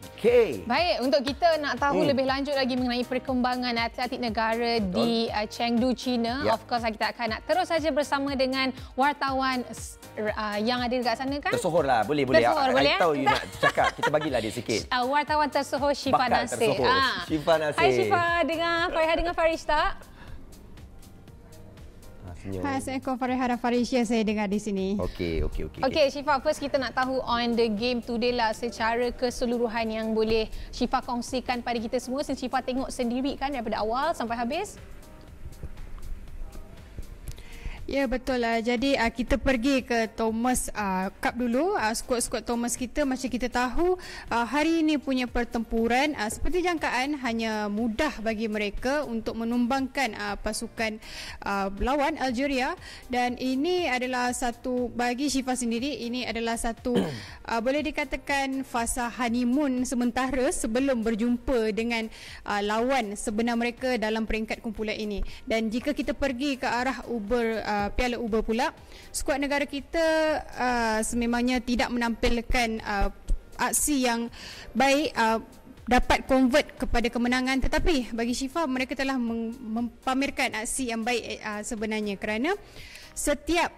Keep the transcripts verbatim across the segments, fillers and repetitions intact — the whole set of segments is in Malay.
Okey. Baik, untuk kita nak tahu Hmm. lebih lanjut lagi mengenai perkembangan atletik negara Betul. di uh, Chengdu, China. Ya. Of course, kita akan nak terus saja bersama dengan wartawan uh, yang ada dekat sana kan? Tersohor lah, boleh boleh. Tersohor, I, boleh, I tahu eh? you nak cakap, kita bagilah dia sikit. Uh, wartawan tersohor Syifa Bakal Nasir. tersohor. Ah. Syifa Nasir. Hai Syifa, dengar Farihah dengan Farish tak? Hai, Assalamualaikum Farihah dan Farish. Ya, saya dengar di sini. Okey, okey, okey. Okey, Syifa, first kita nak tahu on the game today lah secara keseluruhan yang boleh Syifa kongsikan pada kita semua. Syifa tengok sendiri kan daripada awal sampai habis. Ya, betul lah. Jadi uh, kita pergi ke Thomas uh, Cup dulu. Uh, skuad-skuad Thomas kita, macam kita tahu uh, hari ini punya pertempuran uh, seperti jangkaan hanya mudah bagi mereka untuk menumbangkan uh, pasukan uh, lawan Algeria, dan ini adalah satu bagi Syifa sendiri, ini adalah satu uh, boleh dikatakan fasa honeymoon sementara sebelum berjumpa dengan uh, lawan sebenar mereka dalam peringkat kumpulan ini. Dan jika kita pergi ke arah Uber uh, Piala Uber pula, skuad negara kita uh, sememangnya tidak menampilkan uh, aksi yang baik uh, dapat convert kepada kemenangan, tetapi bagi Syifa mereka telah mempamerkan aksi yang baik uh, sebenarnya, kerana setiap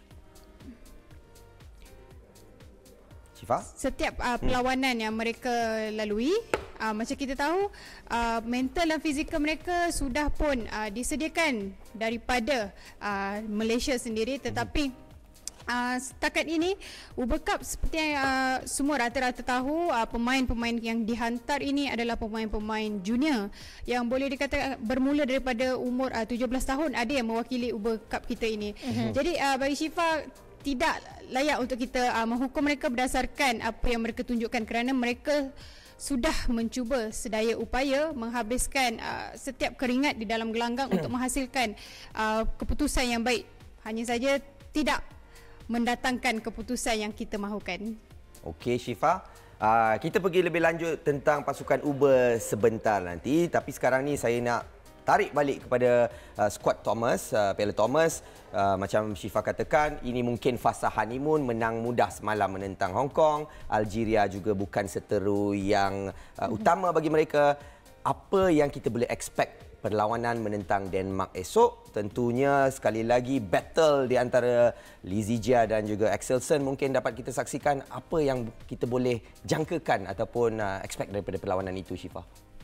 Syifa? Setiap uh, perlawanan hmm. yang mereka lalui, uh, macam kita tahu, uh, mental dan fizikal mereka sudah pun uh, disediakan daripada uh, Malaysia sendiri, tetapi Uh, setakat ini Uber Cup seperti yang uh, semua rata-rata tahu, uh, pemain-pemain yang dihantar ini adalah pemain-pemain junior yang boleh dikatakan bermula daripada umur uh, tujuh belas tahun ada yang mewakili Uber Cup kita ini. Mm-hmm. Jadi uh, bagi Syifa tidak layak untuk kita uh, menghukum mereka berdasarkan apa yang mereka tunjukkan, kerana mereka sudah mencuba sedaya upaya menghabiskan uh, setiap keringat di dalam gelanggang untuk menghasilkan uh, keputusan yang baik. Hanya saja tidak mendatangkan keputusan yang kita mahukan. Okey Syifa, uh, kita pergi lebih lanjut tentang pasukan Uber sebentar nanti, tapi sekarang ni saya nak tarik balik kepada uh, skuad Thomas, uh, Piala Thomas. Uh, macam Syifa katakan, ini mungkin fasa honeymoon, menang mudah semalam menentang Hong Kong. Algeria juga bukan seteru yang uh, utama bagi mereka. Apa yang kita boleh expect perlawanan menentang Denmark esok? Tentunya sekali lagi battle di antara Lee Zijia dan juga Axelsen mungkin dapat kita saksikan. Apa yang kita boleh jangkakan ataupun uh, expect daripada perlawanan itu, Syifa?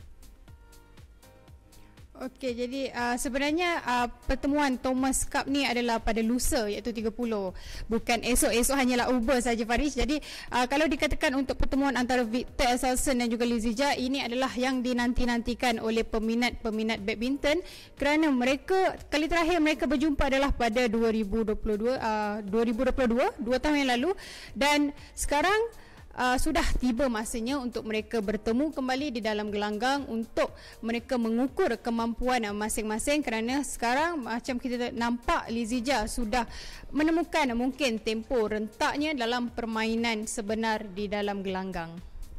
Okey, jadi uh, sebenarnya uh, pertemuan Thomas Cup ni adalah pada lusa, iaitu tiga puluh. Bukan esok, esok hanyalah Uber saja, Farish. Jadi uh, kalau dikatakan untuk pertemuan antara Victor Axelsen dan juga Lee Zijia, ini adalah yang dinanti-nantikan oleh peminat-peminat badminton, kerana mereka kali terakhir mereka berjumpa adalah pada dua ribu dua puluh dua, uh, dua ribu dua puluh dua, dua tahun yang lalu, dan sekarang Uh, sudah tiba masanya untuk mereka bertemu kembali di dalam gelanggang untuk mereka mengukur kemampuan uh, masing-masing, kerana sekarang macam kita nampak Lee Zijia sudah menemukan mungkin tempo rentaknya dalam permainan sebenar di dalam gelanggang.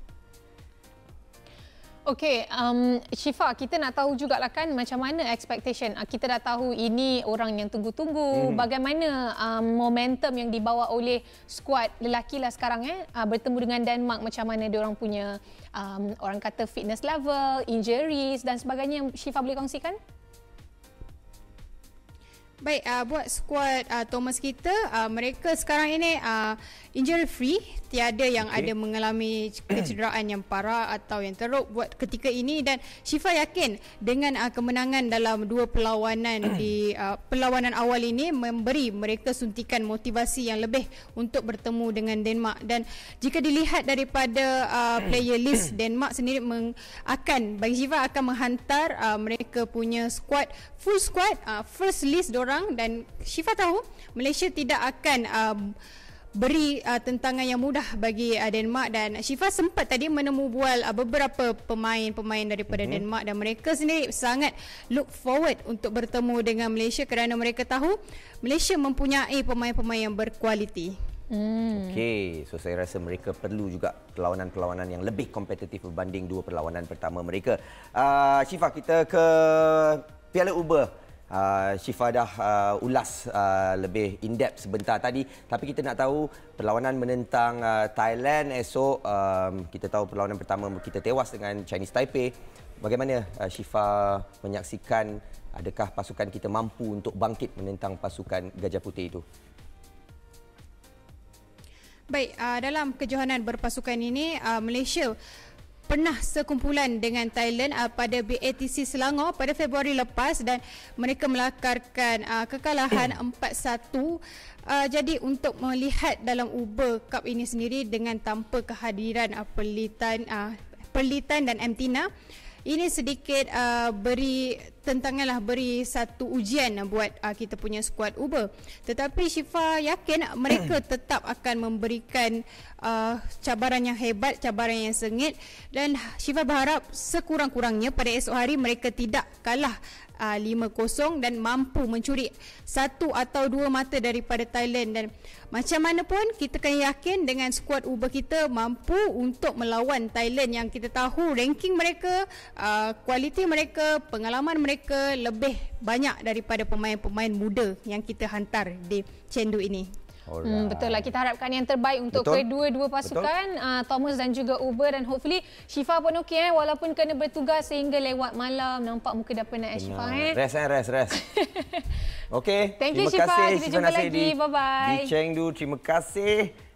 Okey, um, Syifa, kita nak tahu jugalah kan macam mana expectation. Uh, kita dah tahu ini orang yang tunggu-tunggu. Hmm. Bagaimana um, momentum yang dibawa oleh skuad lelaki lah sekarang eh uh, bertemu dengan Denmark, macam mana diorang punya um, orang kata fitness level, injuries dan sebagainya yang Syifa boleh kongsikan? Baik, uh, buat skuad uh, Thomas kita, uh, mereka sekarang ini uh, injury free, tiada yang okay. ada mengalami kecederaan yang parah atau yang teruk buat ketika ini, dan Syifa yakin dengan uh, kemenangan dalam dua perlawanan di uh, perlawanan awal ini memberi mereka suntikan motivasi yang lebih untuk bertemu dengan Denmark. Dan jika dilihat daripada uh, player list, Denmark sendiri meng, akan bagi Syifa akan menghantar uh, mereka punya skuad, full squad, uh, first list dorang, dan Syifa tahu Malaysia tidak akan uh, beri uh, tentangan yang mudah bagi uh, Denmark, dan Syifa sempat tadi menemu bual uh, beberapa pemain-pemain daripada mm-hmm. Denmark, dan mereka sendiri sangat look forward untuk bertemu dengan Malaysia, kerana mereka tahu Malaysia mempunyai pemain-pemain yang berkualiti. Hmm. Okey, so saya rasa mereka perlu juga perlawanan-perlawanan yang lebih kompetitif berbanding dua perlawanan pertama mereka. Uh, Syifa, kita ke Piala Uber. Uh, Syifa dah uh, ulas uh, lebih in-depth sebentar tadi. Tapi kita nak tahu perlawanan menentang uh, Thailand esok. Um, kita tahu perlawanan pertama kita tewas dengan Chinese Taipei. Bagaimana uh, Syifa menyaksikan, adakah pasukan kita mampu untuk bangkit menentang pasukan Gajah Putih itu? Baik, uh, dalam kejohanan berpasukan ini, uh, Malaysia pernah sekumpulan dengan Thailand uh, pada B A T C Selangor pada Februari lepas dan mereka melakarkan uh, kekalahan empat satu. Uh, jadi untuk melihat dalam Uber Cup ini sendiri dengan tanpa kehadiran uh, Perlitan, uh, Perlitan dan M. Tina, ini sedikit uh, beri tentanganlah, beri satu ujian uh, buat uh, kita punya skuad Uber. Tetapi Syifa yakin mereka tetap akan memberikan uh, cabaran yang hebat, cabaran yang sengit, dan Syifa berharap sekurang-kurangnya pada esok hari mereka tidak kalah uh, lima kosong dan mampu mencuri satu atau dua mata daripada Thailand. Dan macam mana pun kita kan yakin dengan skuad Uber kita mampu untuk melawan Thailand yang kita tahu ranking mereka, uh, kualiti mereka, pengalaman mereka lebih banyak daripada pemain-pemain muda yang kita hantar di Chengdu ini. Hmm, betul lah. Kita harapkan yang terbaik untuk betul. kedua-dua pasukan, uh, Thomas dan juga Uber, dan hopefully Syifa pun okey eh, walaupun kena bertugas sehingga lewat malam. Nampak muka dah penat eh Syifa eh. Rest eh, rest, rest. Okey. Thank you Syifa. Syifa. Kita jumpa lagi. Bye bye. Di Chengdu, terima kasih.